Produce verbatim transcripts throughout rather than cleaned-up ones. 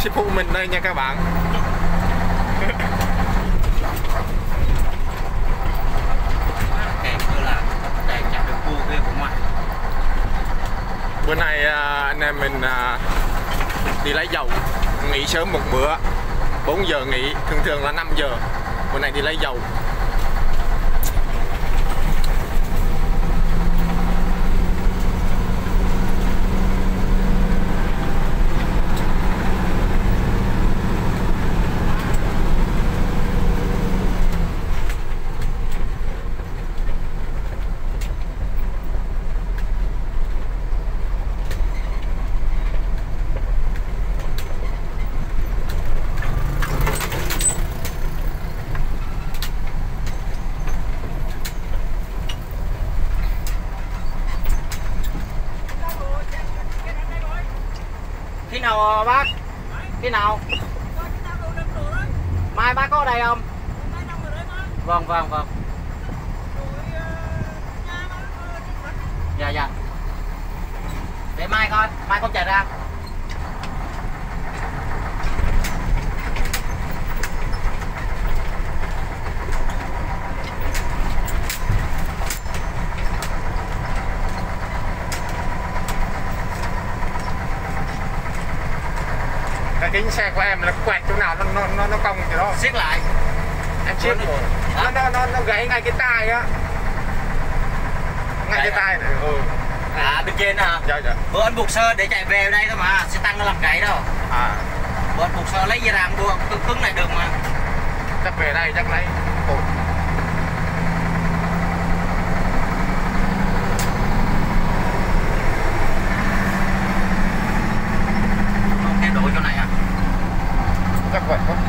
sư phụ mình đây nha các bạn. Bữa nay anh em mình đi lấy dầu, nghỉ sớm một bữa, bốn giờ nghỉ, thường thường là năm giờ. Bữa nay đi lấy dầu. Khi nào bác? Khi nào? Mai bác có ở đây không? Vâng vâng vâng. Dạ dạ. Để mai coi, mai con chạy ra. Cái kính xe của em là quẹt chỗ nào nó nó nó, nó cong chỗ đó. Siết lại. Em siết rồi. Nó nó nó nó gãy ngay cái tai á. Ngay cái tai này. Ừ. À bên trên hả? Dạ dạ. Bữa anh buộc sơ để chạy về đây thôi mà, xe tăng nó làm gãy đâu. À. Bữa anh buộc sơ lấy dây đàn buộc cứng cứng lại được mà. Chắc về đây chắc lấy. Ồ. Chỗ này à? Chắc vậy không?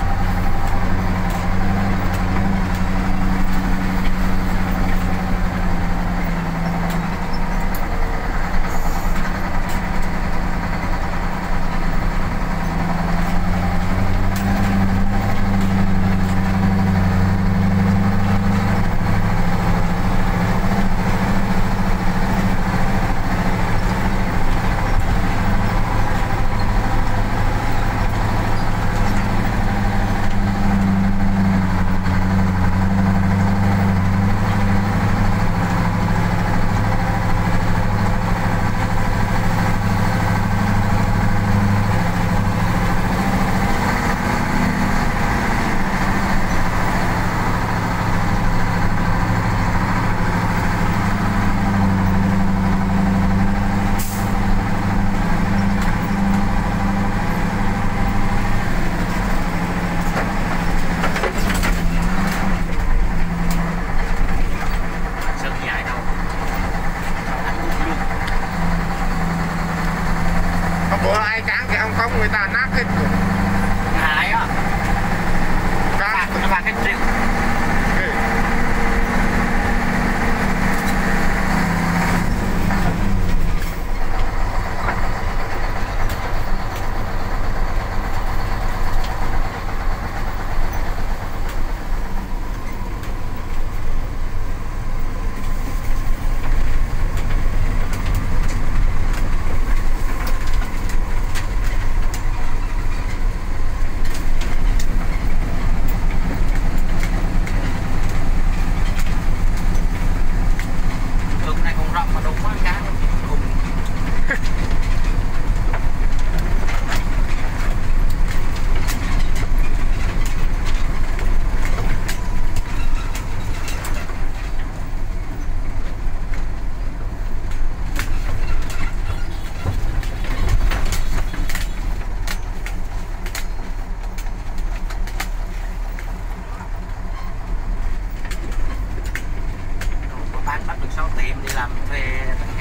Bữa ai cán cái ông không người ta nát hết rồi. Hại á. Cán nó phạt hết triệu. Bán bắt được sáu tiệm đi làm thuê